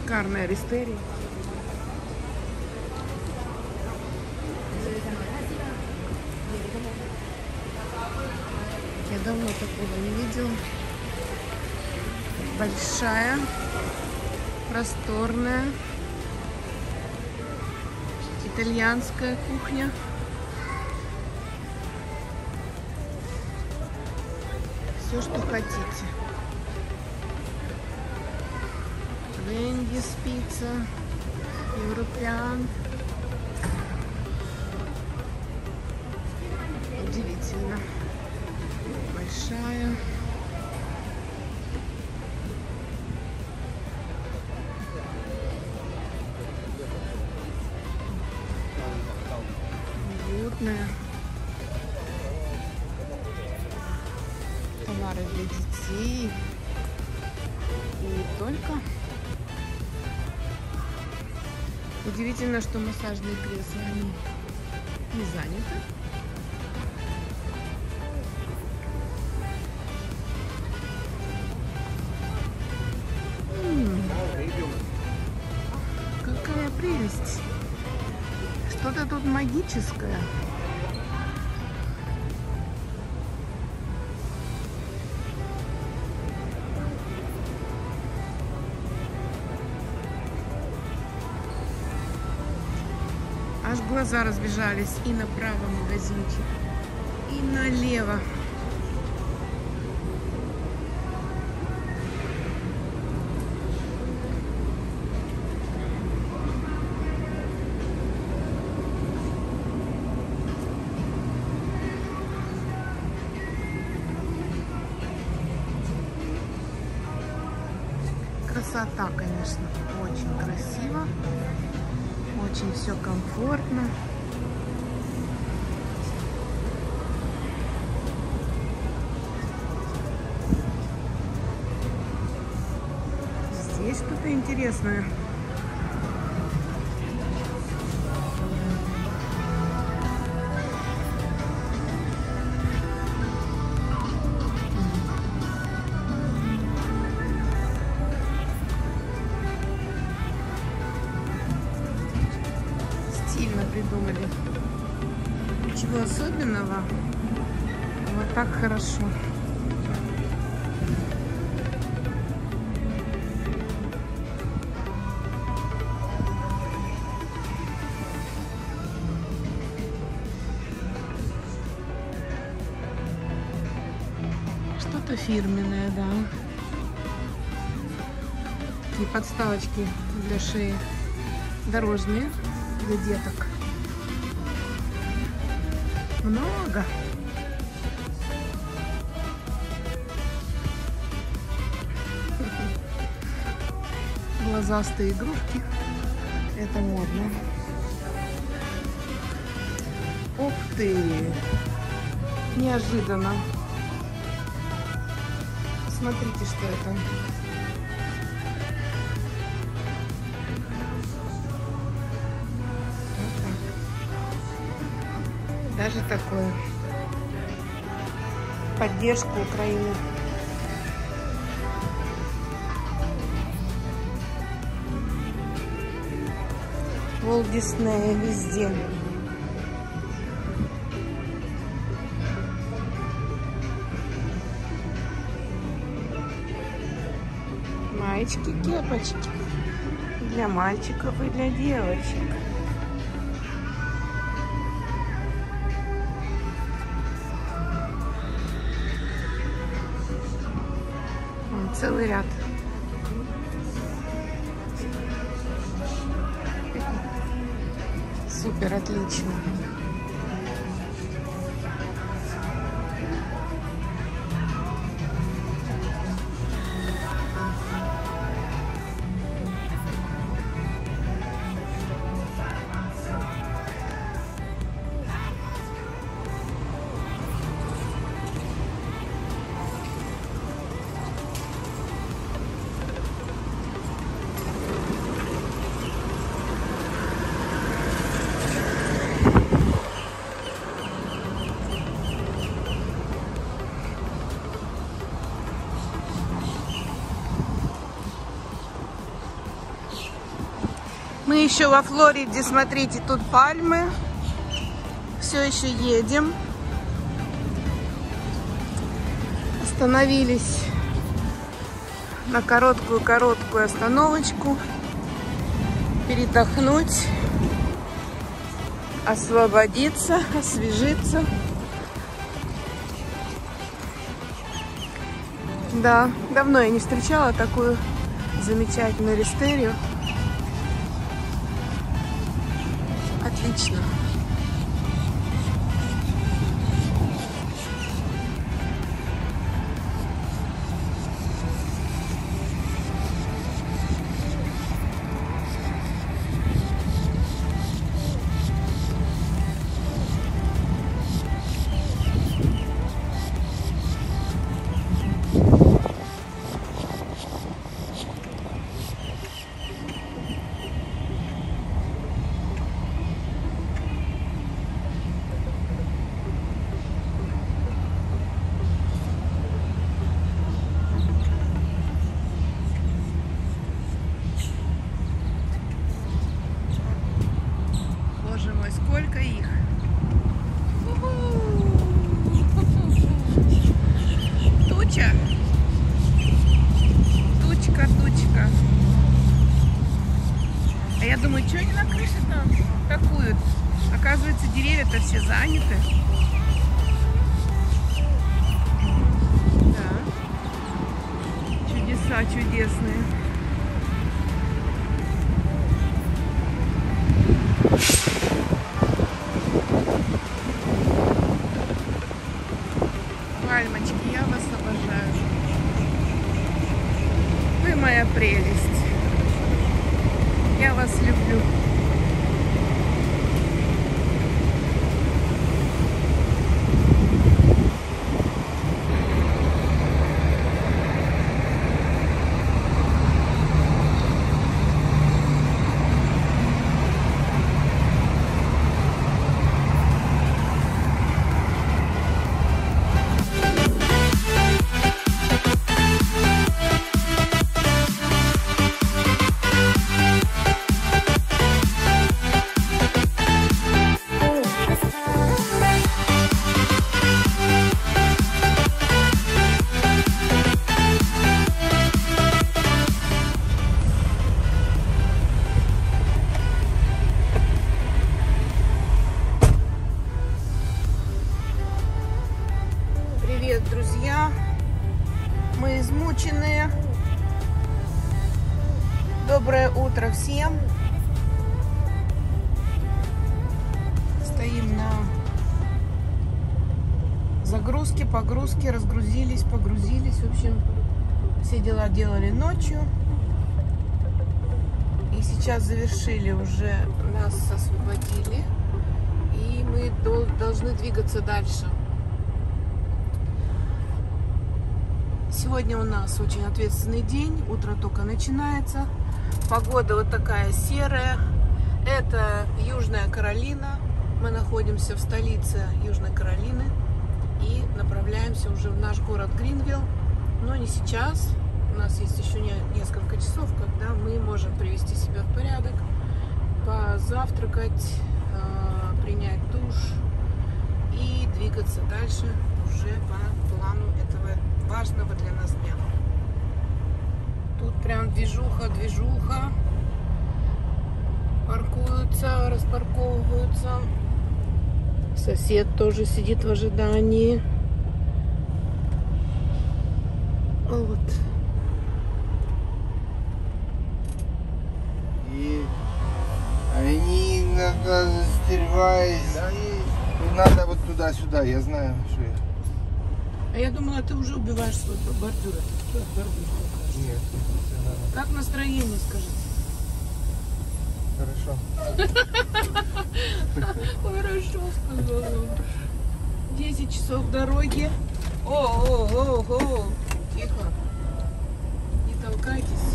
Шикарная ристерия. Я давно такого не видела. Большая, просторная итальянская кухня. Все, что хотите. Вендис пицца, Европеан. Удивительно. Большая. Уютная. Товары для детей. И не только. Удивительно, что массажные кресла они не заняты. Какая прелесть! Что-то тут магическое. Аж глаза разбежались и направо магазинчик, и налево. Красота, конечно, очень красиво. Очень все комфортно. Здесь что-то интересное. Придумали. Ничего особенного. Вот так хорошо. Что-то фирменное, да. Такие подставочки для шеи. Дорожные для деток. Много. Глазастые игрушки. Это модно. Ух ты! Неожиданно. Смотрите, что это. Даже такое. Поддержку Украины. Walt Disney везде. Маечки, кепочки. Для мальчиков и для девочек. Целый ряд. Супер, отлично. еще во Флориде, смотрите, тут пальмы. Все еще едем. Остановились на короткую остановочку. Передохнуть, освободиться, освежиться. Да, давно я не встречала такую замечательную рестерию. Отлично. Боже мой, сколько их! Туча! Тучка! А я думаю, что они на крыше там такуют? Оказывается, деревья-то все заняты. Да. Чудеса чудесные. Пальмочки, я вас обожаю. Вы моя прелесть. Я вас люблю. Привет, друзья! Мы измученные. Доброе утро всем! Стоим на загрузке, погрузке, разгрузились, погрузились. В общем, все дела делали ночью. И сейчас завершили уже, нас освободили. И мы должны двигаться дальше. Сегодня у нас очень ответственный день, утро только начинается, погода вот такая серая, это Южная Каролина, мы находимся в столице Южной Каролины и направляемся уже в наш город Гринвилл, но не сейчас, у нас есть еще несколько часов, когда мы можем привести себя в порядок, позавтракать, принять душ и двигаться дальше уже по плану этого важного для нас дня. Тут прям движуха. Паркуются, распарковываются. Сосед тоже сидит в ожидании. Вот. И они иногда застреваясь, и надо вот туда-сюда, я знаю, что я. А я думала, ты уже убиваешь свой бордюр. Нет, как настроение, скажите? Хорошо. Хорошо, сказала. 10 часов дороги. О, тихо. Не толкайтесь.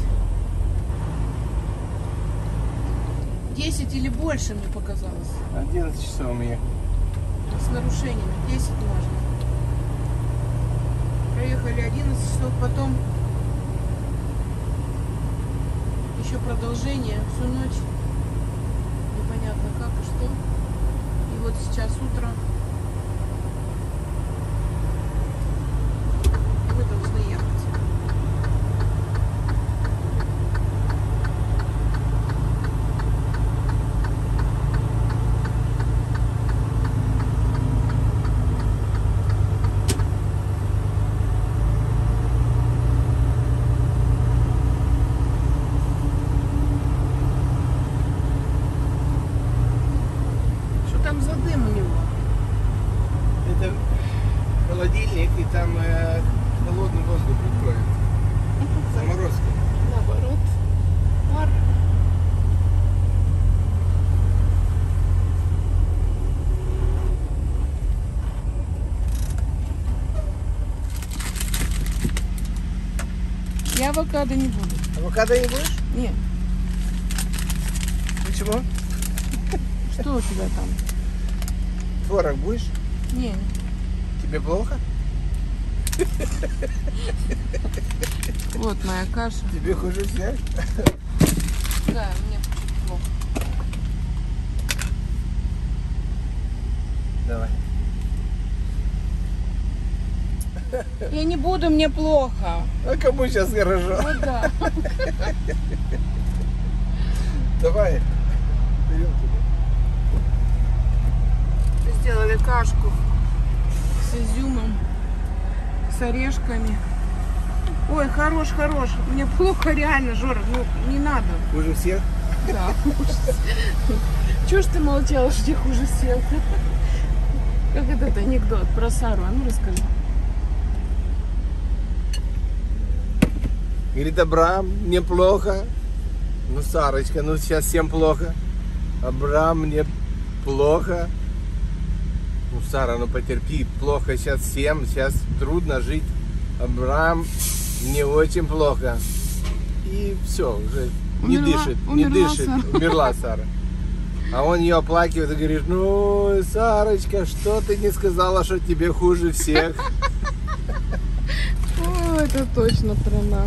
10 или больше, мне показалось. 11 часов у меня. С нарушениями. 10 можно. Проехали 11 часов, потом еще продолжение всю ночь. И вот сейчас утро. Мы должны ехать. Что там за дым у него? Это холодильник, и там холодный воздух приходит. Заморозка. Наоборот. Пар. Я авокадо не буду. Авокадо не будешь? Нет. Почему? Что у тебя там? Творог будешь? Не. Тебе плохо? Вот моя каша. Тебе хуже всех? Да, мне чуть плохо. Давай. Я не буду, мне плохо. А кому сейчас хорошо? Вот да. Давай. Берем тебя. Сделали кашку с изюмом, с орешками. Ой, хорош, хорош. Мне плохо реально, Жора. Ну, не надо. Хуже всех? Да, ужас. Чего ж ты молчала, что тебе хуже всех? Как этот анекдот про Сару? А ну расскажи. Говорит, Абрам, мне плохо. Ну, Сарочка, ну сейчас всем плохо. Абрам, мне плохо. Ну, Сара, ну потерпи, плохо сейчас всем, сейчас трудно жить. Абрам, мне очень плохо. И все, уже не дышит, не умерла дышит. Сара. Умерла Сара. А он ее оплакивает и говорит, ну, Сарочка, что ты не сказала, что тебе хуже всех? О, это точно про нас.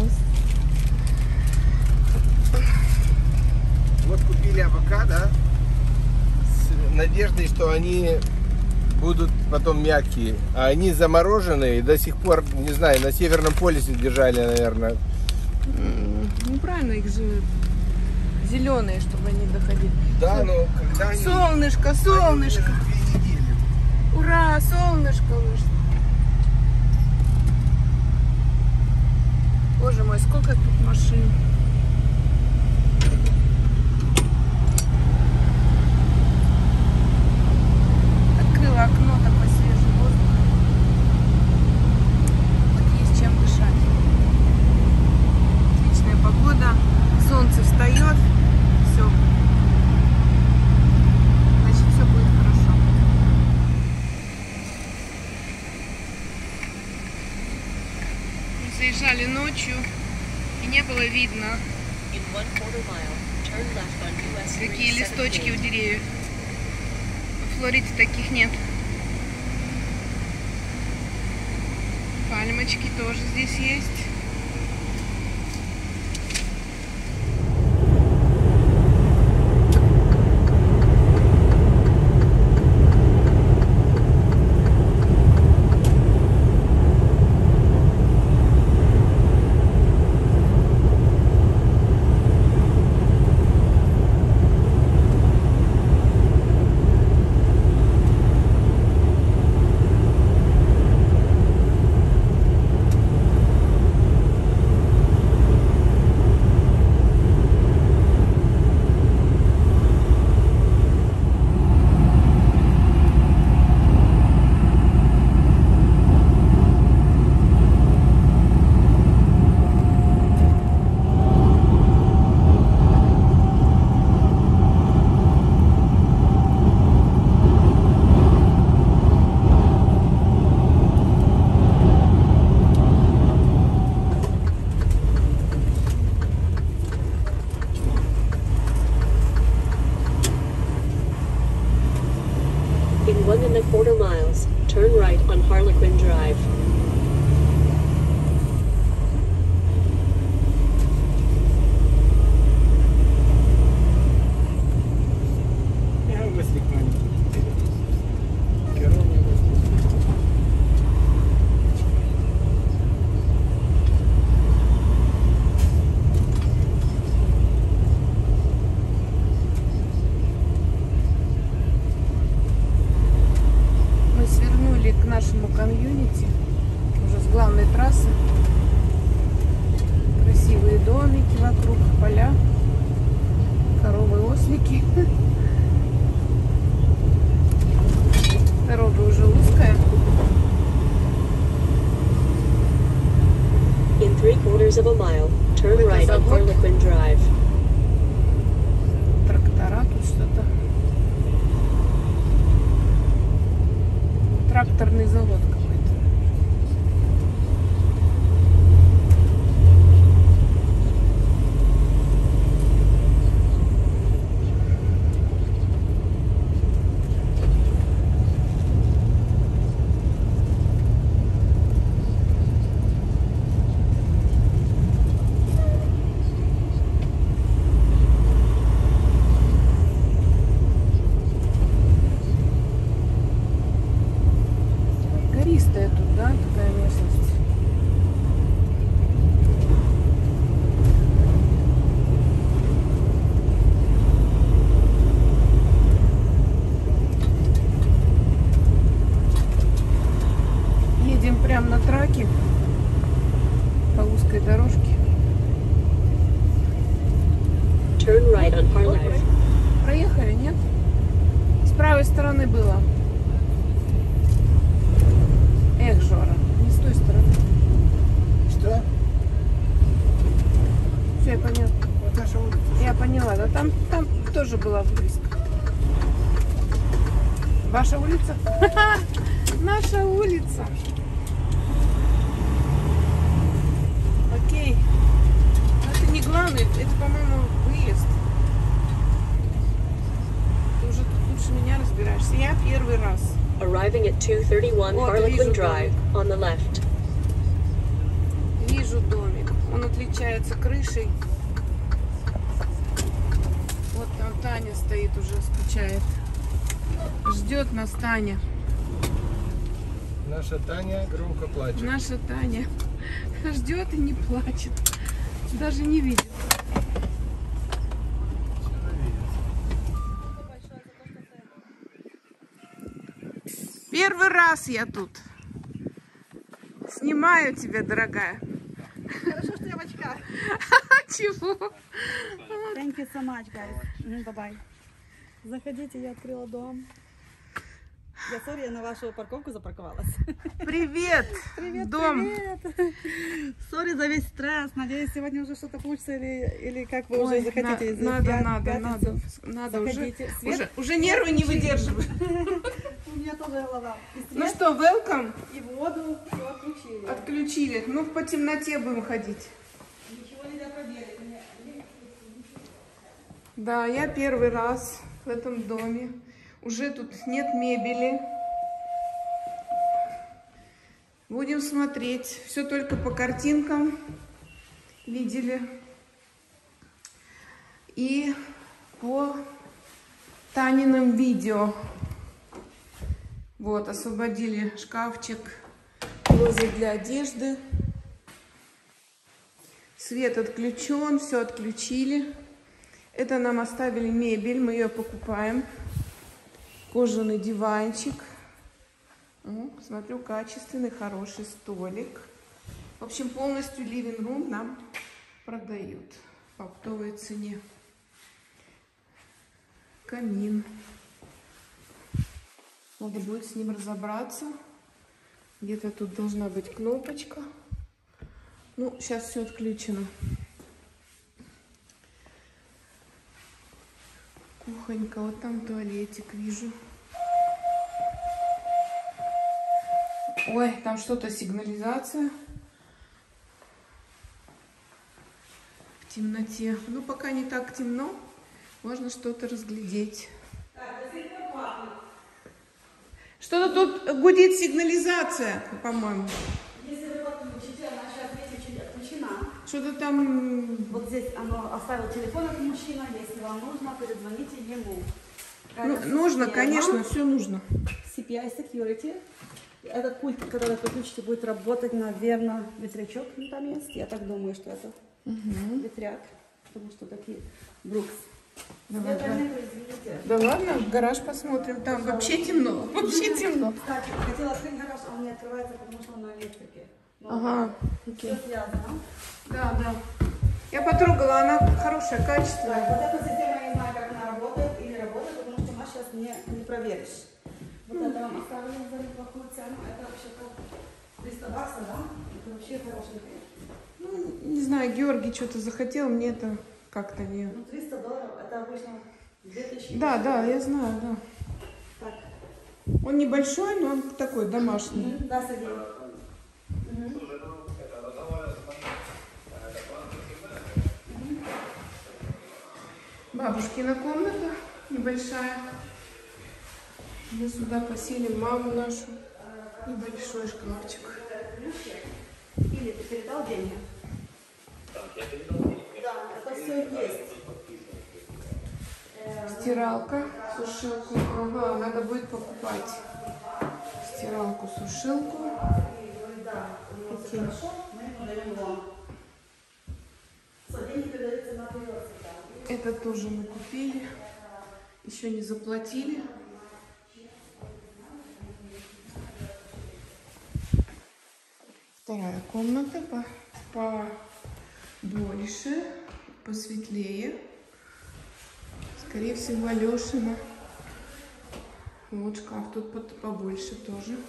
Вот купили авокадо с надеждой, что они будут потом мягкие. А они замороженные и до сих пор, не знаю, на Северном полюсе держали, наверное. Ну правильно, их же зеленые, чтобы они доходили. Да, но когда они... Солнышко, солнышко. Они 2 недели. Ура, солнышко вышло. Боже мой, сколько тут машин. Открыла окно, такой свежий воздух. Вот есть чем дышать. Отличная погода. Солнце встает. Все. Значит, все будет хорошо. Мы заезжали ночью, и не было видно, какие листочки у деревьев. В Флориде таких нет. Пальмочки тоже здесь есть. In 1¼ miles, turn right on Harlequin Drive. Я гостик нашему комьюнити, уже с главной трассы. Красивые домики вокруг, поля, коровы, ослики. Дорога уже узкая. In 3/4 mile, turn Это right on завод. Harlequin Drive. Трактора тут что-то. Тракторный завод какой-то. Гористая тут, да, такая местность. Едем прямо на траке по узкой дорожке. Turn right on Harlequin. Проехали, нет? С правой стороны было. Эх, Жора, не с той стороны. Что? Все, я поняла. Вот наша улица. Я поняла, да там тоже была близко. Ваша улица? Наша улица. Окей. Но это не главное, это, по-моему, выезд. Ты уже тут лучше меня разбираешься. Я первый раз. Arriving at 231 Вот, Harlequin вижу Drive on the left. Вижу домик. Он отличается крышей. Вот там Таня стоит, уже скучает. Ждет нас Таня. Наша Таня громко плачет. Наша Таня ждет и не плачет. Даже не видит. Первый раз я тут. Снимаю тебя, дорогая. Хорошо, что я в очках. Чего? Thank you so much, guys. Bye-bye. Заходите, я открыла дом. Я, сори, я на вашу парковку запарковалась. Привет! Привет, Дом. привет. Сори за весь стресс. Надеюсь, сегодня уже что-то получится или как вы уже Ой, захотите. из надо Заходите. Свет? уже нервы не выдерживают. У меня тоже голова. И Ну свет, что, welcome. и воду все отключили. Отключили. Ну, по темноте будем ходить. Ничего нельзя проверить. Да, я первый раз в этом доме. Уже тут нет мебели. Будем смотреть. Все только по картинкам видели. И по Таниным видео. Вот, освободили шкафчик, клозет для одежды. Свет отключен, все отключили. Это нам оставили мебель, мы ее покупаем. Кожаный диванчик. Смотрю, качественный, хороший столик. В общем, полностью living room нам продают по оптовой цене. Камин. Надо будет с ним разобраться. Где-то тут должна быть кнопочка. Ну, сейчас все отключено. Кухонька, вот там туалетик вижу. Ой, там что-то сигнализация. В темноте. Ну, пока не так темно, можно что-то разглядеть. Что-то тут гудит сигнализация, по-моему. Если вы подключите, она сейчас здесь отключена. Что-то там... Вот здесь оно оставил телефон от мужчины. Если вам нужно, перезвоните ему. Ну, нужно, конечно, все нужно. CPI Security. Этот пульт, когда вы подключите, будет работать, наверное, ветрячок там есть. Я так думаю, что это ветряк, потому что такие Брукс. Давай, Света давай. нету, извините. Да ладно, в гараж посмотрим. Там вообще темно. Вообще темно. Кстати, хотела открыть гараж, а он не открывается, потому что он на электрике. Ну, Ага, все окей. связано. Да, да. Я потрогала, она хорошая, качественная. Вот эта система, я не знаю, как она работает или работает, потому что она сейчас не проверишь. Вот это вам оставили за неплохую цену. Это вообще-то 300 баксов, да? Это вообще хорошенькое. Ну, не знаю, Георгий что-то захотел, мне это как-то не... Ну, $300, это обычно 2000. Да, да, я знаю, да. Так. Он небольшой, но он такой домашний. Да, Сергей. Бабушкина комната небольшая. Мы сюда поселим маму нашу. Небольшой шкафчик. Или ты передал деньги? Да, это все есть. Стиралка, сушилку. Ага, надо будет покупать стиралку, сушилку. Окей. Мы даем вам. Все, деньги передаются на прирост. Это тоже мы купили. Еще не заплатили. Вторая комната побольше, посветлее. Скорее всего, Алешина. Вот шкаф тут побольше тоже.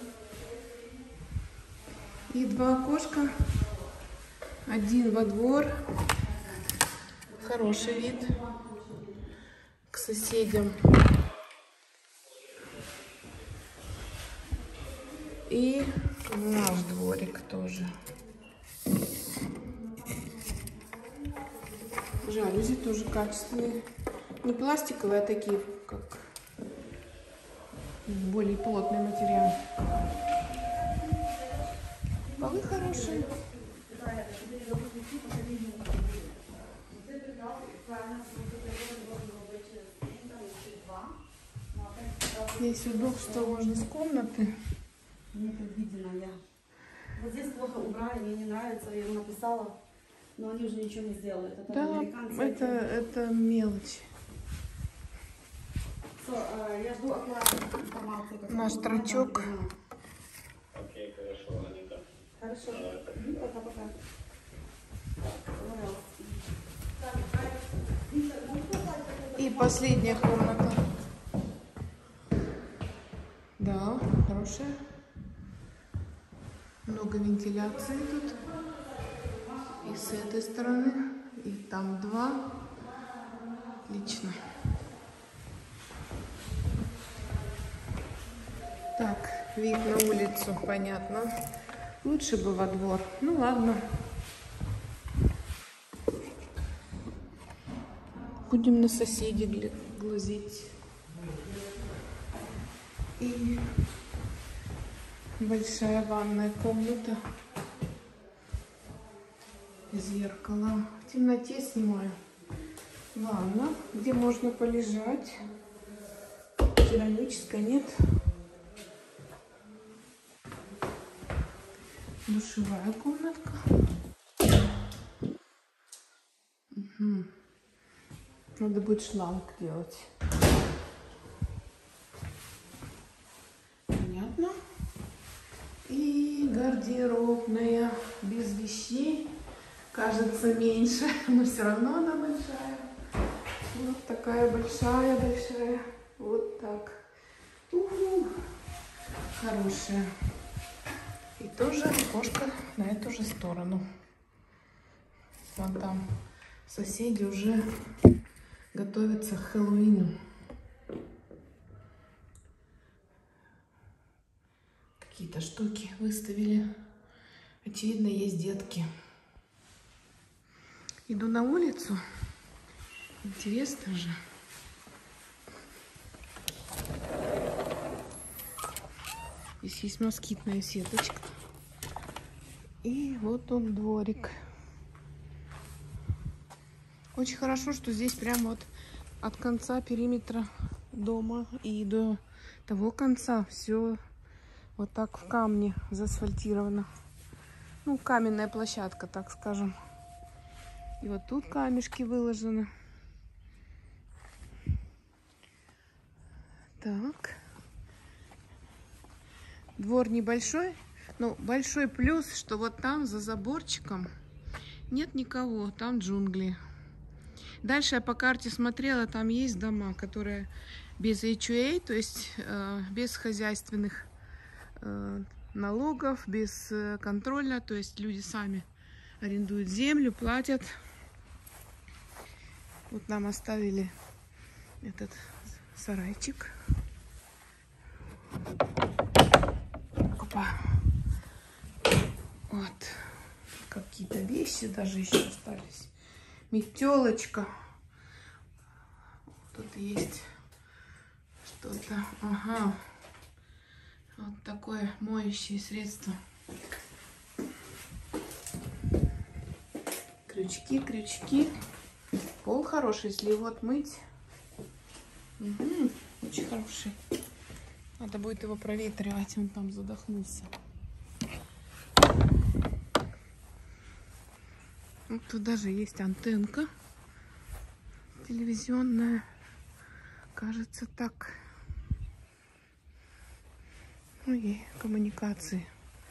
И два окошка. Один во двор. Хороший вид к соседям. И наш дворик тоже. Жалюзи тоже качественные. Не пластиковые, а такие, как более плотный материал. Полы хорошие. Здесь удобство можно с комнаты. Непредвиденно я. Вот здесь плохо убрали, мне не нравится, я ему написала, но они уже ничего не сделают. Это Да, американцы. это мелочь. Все, я жду оклада информации. Наш трачок. Окей, хорошо, Аника. Хорошо. Пока-пока. И последняя комната. Да, хорошая. Много вентиляции тут. И с этой стороны, и там два. Отлично. Так, вид на улицу, понятно. Лучше бы во двор. Ну ладно. Будем на соседей глазеть. И большая ванная комната. Зеркало. В темноте снимаю. Ванна, где можно полежать. Керамическая, нет. Душевая комнатка. Угу. Надо будет шланг делать. Понятно. И гардеробная без вещей. Кажется меньше, но все равно она большая. Вот такая большая. Вот так. Уху. Хорошая. И тоже окошко на эту же сторону. Вон там соседи уже готовятся к Хэллоуину. Какие-то штуки выставили. Очевидно, есть детки. Иду на улицу. Интересно же. Здесь есть москитная сеточка. И вот он дворик. Очень хорошо, что здесь прямо вот от конца периметра дома и до того конца все вот так в камне заасфальтировано. Ну, каменная площадка, так скажем. И вот тут камешки выложены. Так. Двор небольшой, но большой плюс, что вот там за заборчиком нет никого, там джунгли. Дальше я по карте смотрела, там есть дома, которые без HOA, то есть без хозяйственных налогов, без контроля, то есть люди сами арендуют землю, платят. Вот нам оставили этот сарайчик. Опа. Вот. Какие-то вещи даже еще остались. Метелочка. Тут есть что-то. Ага. Вот такое моющее средство. Крючки, крючки. Пол хороший, если его отмыть. Угу, очень хороший. Надо будет его проветривать, он там задохнулся. Вот тут даже есть антенка телевизионная. Кажется, так. Ну и коммуникации.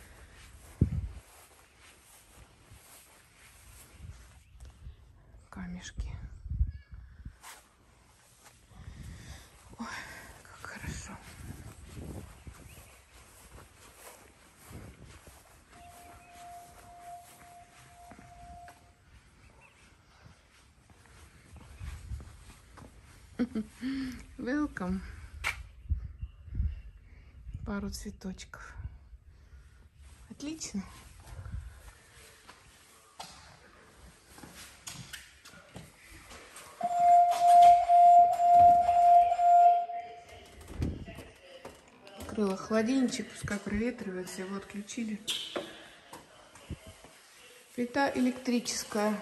Камешки. Ой, как хорошо. Welcome. Пару цветочков. Отлично. Открыла холодильничек, пускай проветривается, его отключили. Плита электрическая.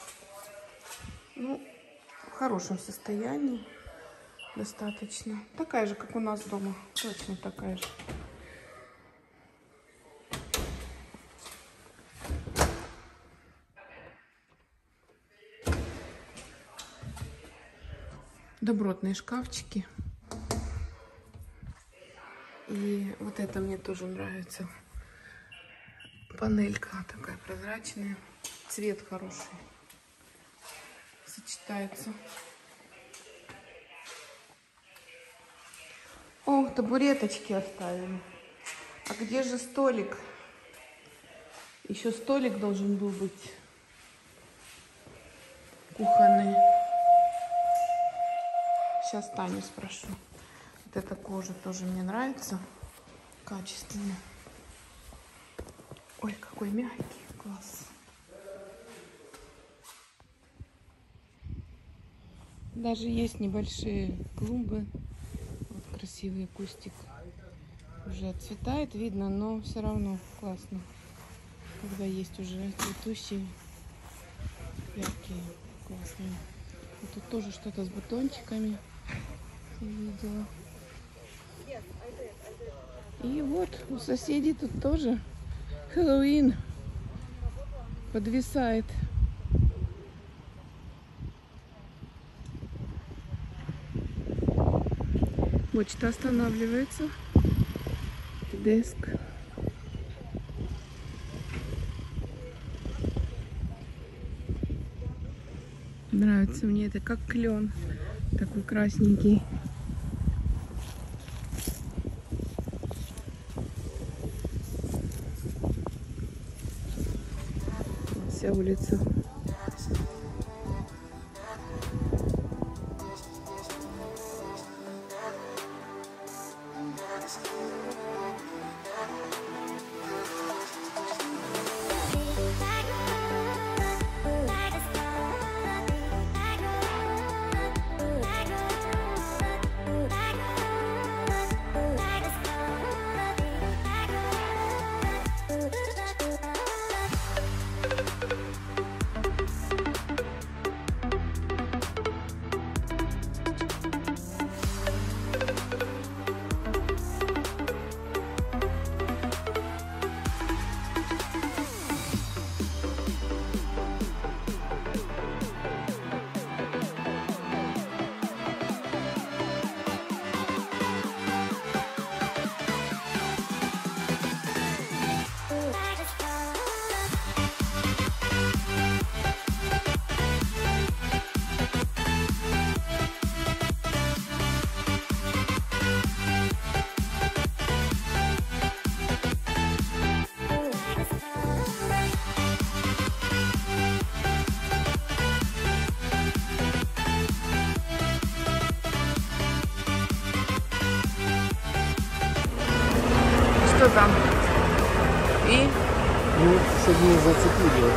Ну, в хорошем состоянии. Достаточно. Такая же, как у нас дома. Точно такая же. Добротные шкафчики. И вот это мне тоже нравится. Панелька такая прозрачная. Цвет хороший. Сочетается. О, табуреточки оставили. А где же столик? Еще столик должен был быть кухонный. Сейчас Таню спрошу. Вот эта кожа тоже мне нравится. Качественная. Ой, какой мягкий. Класс. Даже есть небольшие клумбы. Красивый кустик уже отцветает, видно, но все равно классно, когда есть уже цветущие, яркие, классные. И тут тоже что-то с бутончиками видела. И вот у соседей тут тоже Хэллоуин подвисает. Почта останавливается. Деск. Нравится мне это, как клен. Такой красненький. Вся улица. туда. И Ну, чтобы не зацепили.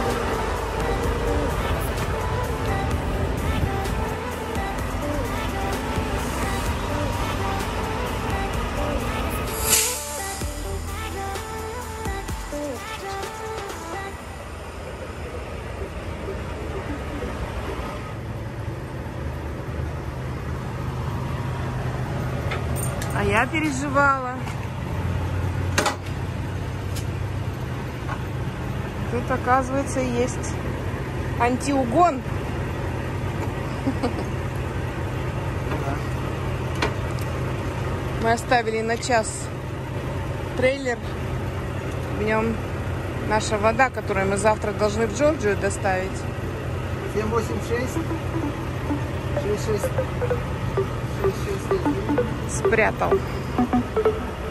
а я переживала. Тут, оказывается, есть антиугон. Мы оставили на час трейлер. В нем наша вода, которую мы завтра должны в Джорджию доставить. 786 66 Спрятал.